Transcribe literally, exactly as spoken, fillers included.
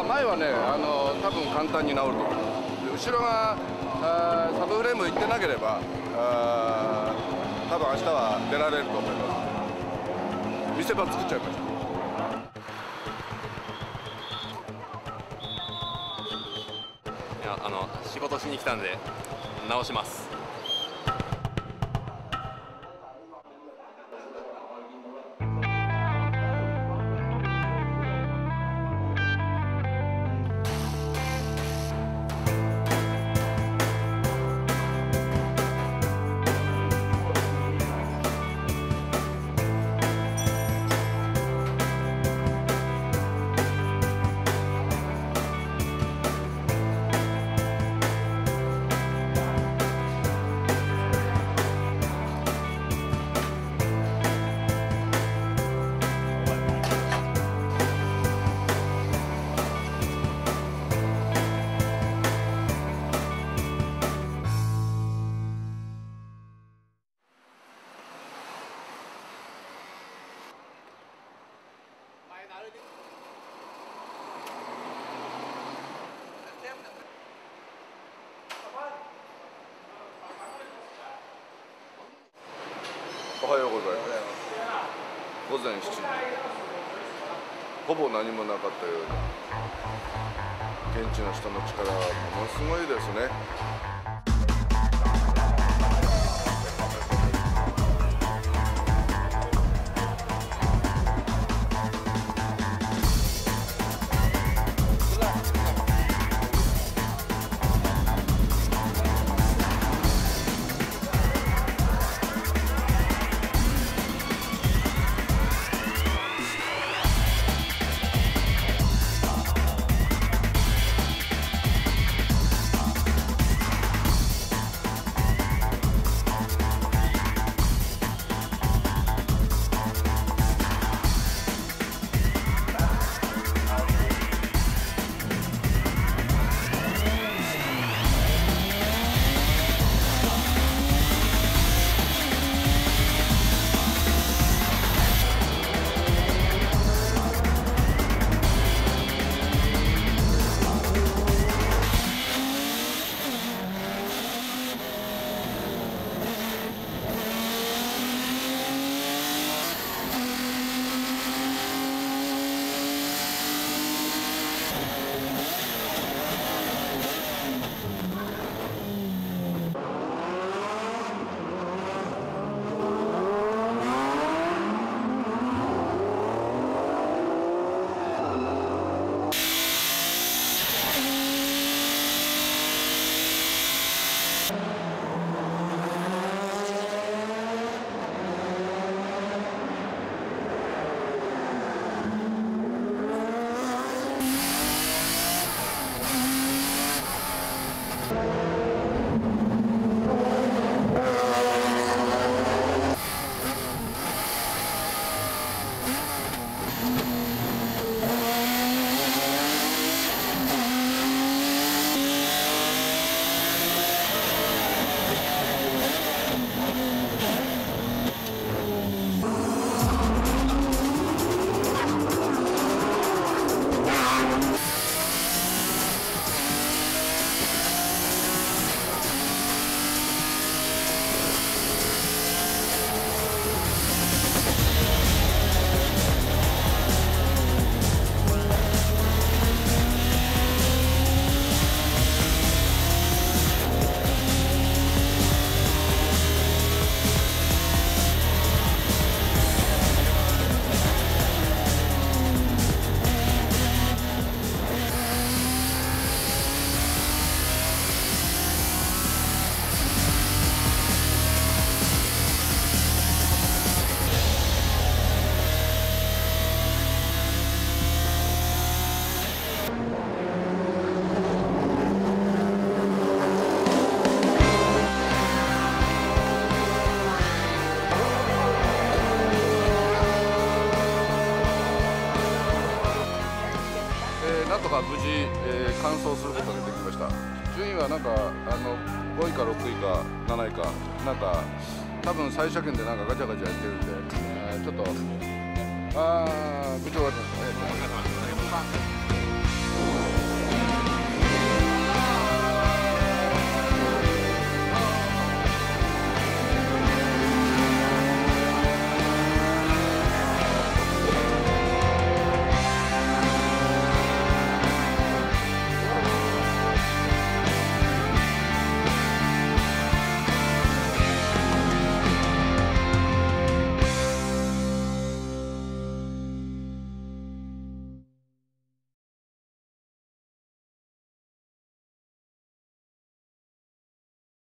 前はね、あの多分簡単に治ると思います。後ろがあサブフレームいってなければ、あ多分明日は出られると思います。見せ場作っちゃいました。 いや、あの仕事しに来たんで直します。 おはようございます。午前しちじ、ほぼ何もなかったように、現地の人の力はものすごいですね。なんとか無事、えー、完走することができました。順位はなんかあのごいかろくいかなないかなんか多分最初権でなんかガチャガチャやってるんで、えー、ちょっとああ部長がありがとうございます。